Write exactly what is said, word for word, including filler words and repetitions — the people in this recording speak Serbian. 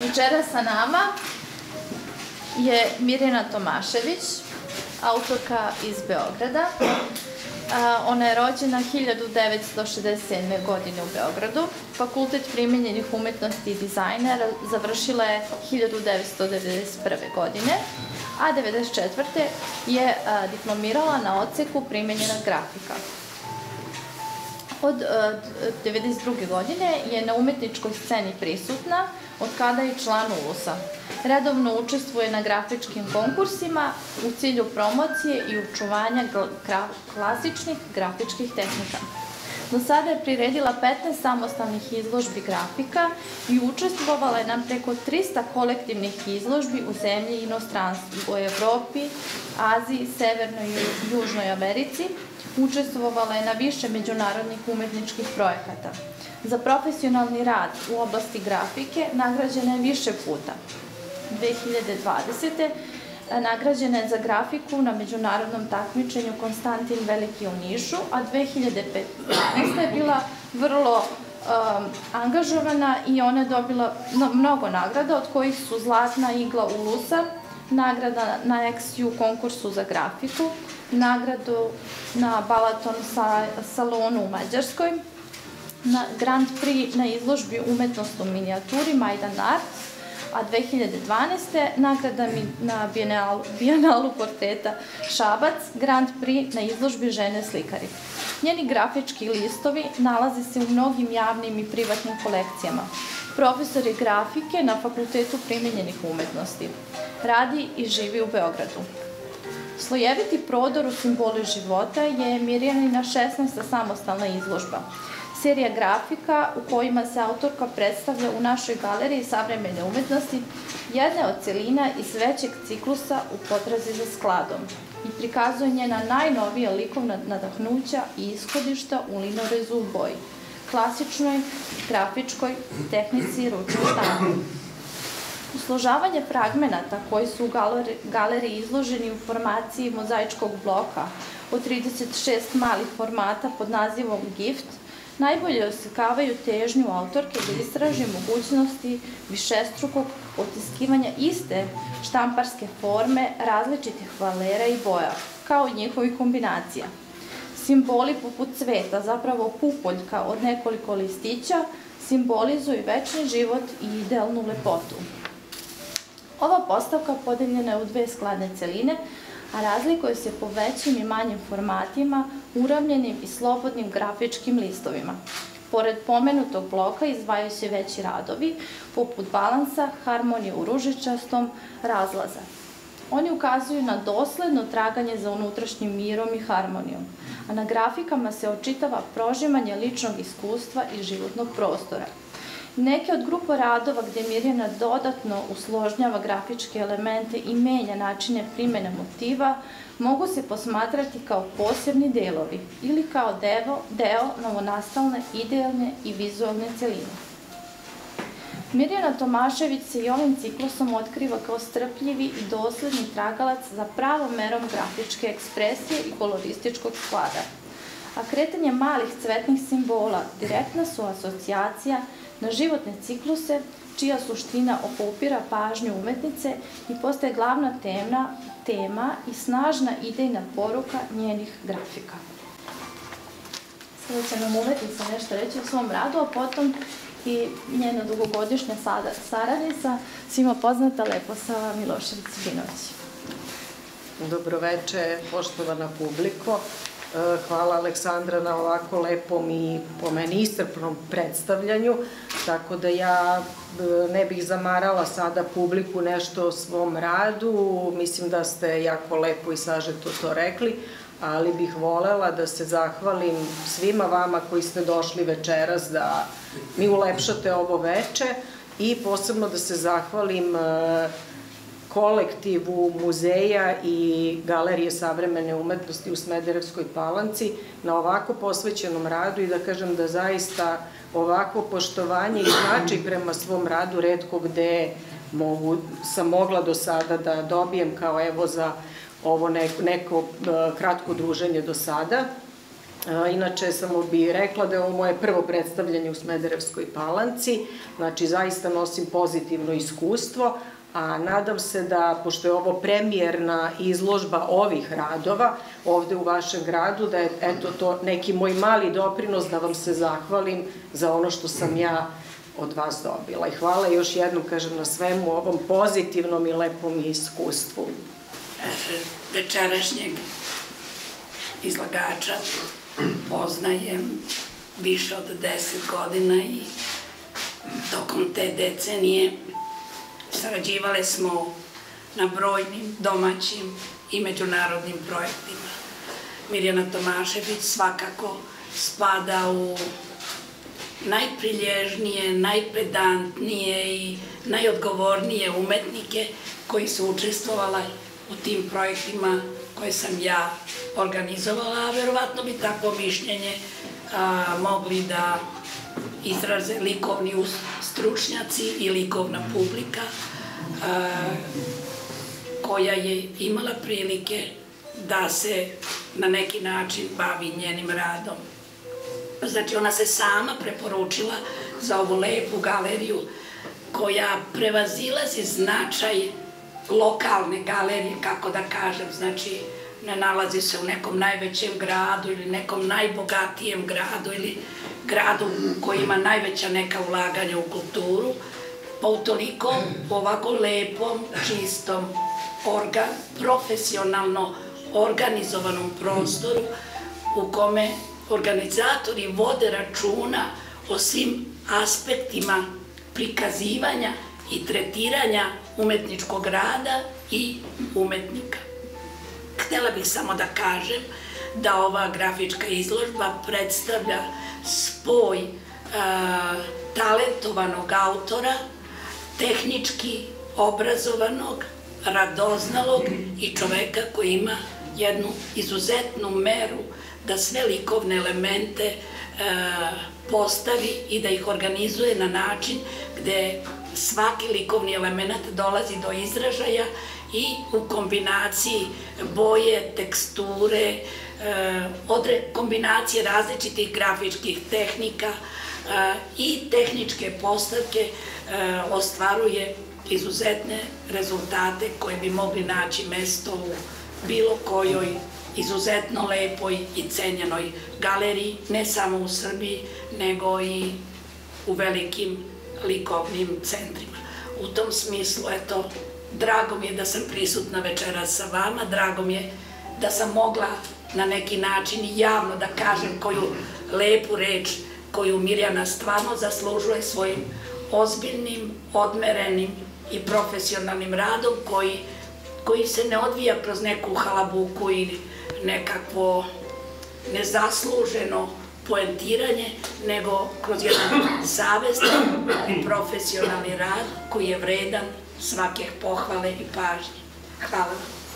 Večera sa nama je Mirjana Tomašević, autorka iz Beograda. Ona je rođena hiljadu devetsto šezdeset sedme. godine u Beogradu. Fakultet primenjenih umetnosti i dizajna završila je hiljadu devetsto devedeset prve. godine, a devedeset četvrte. je diplomirala na odseku primenjena grafika. Od devedeset druge. godine je na umetničkoj sceni prisutna, od kada je član ulusa. Redovno učestvuje na grafičkim konkursima u cilju promocije i očuvanja klasičnih grafičkih tehnika. Do sada je priredila petnaest samostalnih izložbi grafika i učestvovala je na preko trista kolektivnih izložbi u zemlji i inostranstvu, u Evropi, Aziji, Severnoj i Južnoj Americi. Učestvovala je na više međunarodnih umetničkih projekata. Za profesionalni rad u oblasti grafike nagrađena je više puta. dve hiljade dvadesete. nagrađena je za grafiku na međunarodnom takmičenju Konstantin Veliki u Nišu, a dve hiljade petnaeste. je bila vrlo angažovana i ona je dobila mnogo nagrada, od kojih su Zlatna igla ulusa, nagrada na Eksiju konkursu za grafiku, nagradu na Balaton salonu u Mađarskoj, na Grand Prix na izložbi Umetnost u minijaturi Majdan Art, a dve hiljade dvanaeste. nagrada na Bijenalu portreta Šabac, Grand Prix na izložbi Žene slikari. Njeni grafički listovi nalaze se u mnogim javnim i privatnim kolekcijama. Profesor je grafike na Fakultetu primenjenih umetnosti. Radi i živi u Beogradu. Slojeviti prodor u simboli života je Mirjanina šesnaesta samostalna izložba. Serija grafika u kojima se autorka predstavlja u našoj galeriji savremene umetnosti jedna je od celina iz većeg ciklusa u potrazi za skladom i prikazuje njena najnovija likovna nadahnuća i ishodišta u linorezu u boji, klasičnoj, grafičkoj tehnici ručnog štampa. Usložavanje fragmenata koji su u galeriji izloženi u formaciji mozaičkog bloka od trideset šest malih formata pod nazivom Gift najbolje oslikavaju težnju autorke da istraži mogućnosti višestrukog otiskivanja iste štamparske forme različitih valera i boja, kao i njihovih kombinacija. Simboli poput cveta, zapravo pupoljka od nekoliko listića, simbolizuju večni život i idealnu lepotu. Ova postavka podeljena je u dve skladne celine, a razlikuje se po većim i manjim formatima, uravljenim i slobodnim grafičkim listovima. Pored pomenutog bloka izdvajaju se veći radovi, poput balansa, harmonije u ružičastom, razlaza. Oni ukazuju na dosledno traganje za unutrašnjim mirom i harmonijom, a na grafikama se očitava prožimanje ličnog iskustva i životnog prostora. Neke od grupa radova gde Mirjana dodatno usložnjava grafičke elemente i menja načine primene motiva mogu se posmatrati kao posebni delovi ili kao deo novonastalne idealne i vizualne celine. Mirjana Tomašević se i ovim ciklusom otkriva kao strpljivi i dosledni tragalac za pravom merom grafičke ekspresije i kolorističkog sklada. A kretanje malih cvetnih simbola direktna su asocijacija na životne cikluse, čija suština okupira pažnju umetnice i postaje glavna tema i snažna idejna poruka njenih grafika. Sada će nam umetnica nešto reći o svom radu, a potom i njena dugogodišnja saradnica, svima poznata Leposava Milošević-Binović. Dobroveče, poštovana publiko. Hvala Aleksandra na ovako lepom i po meni iscrpnom predstavljanju, tako da ja ne bih zamarala sada publiku nešto o svom radu. Mislim da ste jako lepo i sažeto to rekli, ali bih volela da se zahvalim svima vama koji ste došli večeras da mi ulepšate ovo veče i posebno da se zahvalim kolektivu muzeja i Galerije savremene umetnosti u Smederevskoj Palanci na ovako posvećenom radu i da kažem da zaista ovako poštovanje i značaj prema svom radu retko gde sam mogla do sada da dobijem kao evo za ovo neko kratko druženje do sada. Inače, samo bi rekla da je ovo moje prvo predstavljanje u Smederevskoj Palanci, znači zaista nosim pozitivno iskustvo, a nadam se da, pošto je ovo premijerna izložba ovih radova ovde u vašem gradu, da je eto to neki moj mali doprinos da vam se zahvalim za ono što sam ja od vas dobila. I hvala još jednom, kažem, na svemu ovom pozitivnom i lepom iskustvu. Večerašnjeg izlagača poznajem više od deset godina i tokom te decenije sarađivale smo na brojnim domaćim i međunarodnim projektima. Mirjana Tomašević svakako spada u najprilježnije, najpedantnije i najodgovornije umetnike koji su učestvovala u tim projektima koje sam ja organizovala, a verovatno bi takvo mišljenje mogli da izraze likovni stručnjaci i likovna publika koja je imala prilike da se na neki način bavi njenim radom. Znači, ona se sama preporučila za ovu lepu galeriju koja prevazilazi značaj lokalne galerije, kako da kažem, znači ne nalazi se u nekom najvećem gradu ili nekom najbogatijem gradu ili gradu koji ima najveća neka ulaganja u kulturu, pa utoliko u ovako lepom, čistom, profesionalno organizovanom prostoru u kome organizatori vode računa o svim aspektima prikazivanja i tretiranja umetničkog rada i umetnika. Htela bih samo da kažem da ova grafička izložba predstavlja spoj talentovanog autora, tehnički obrazovanog, radoznalog i čoveka koji ima jednu izuzetnu meru da sve likovne elemente postavi i da ih organizuje na način gde svaki likovni element dolazi do izražaja i u kombinaciji boje, teksture, kombinacije različitih grafičkih tehnika i tehničke postavke ostvaruje izuzetne rezultate koje bi mogli naći mesto u bilo kojoj izuzetno lepoj i cenjenoj galeriji, ne samo u Srbiji, nego i u velikim likovnim centrima. U tom smislu, eto, drago mi je da sam prisutna večeras sa vama, drago mi je da sam mogla na neki način javno da kažem koju lepu reč koju Mirjana stvarno zaslužuje svojim ozbiljnim, odmerenim i profesionalnim radom koji se ne odvija kroz neku halabuku ili nekakvo nezasluženo poentiranje, nego kroz jedan savestan i profesionalni rad koji je vredan svake pohvale i pažnje. Hvala vam.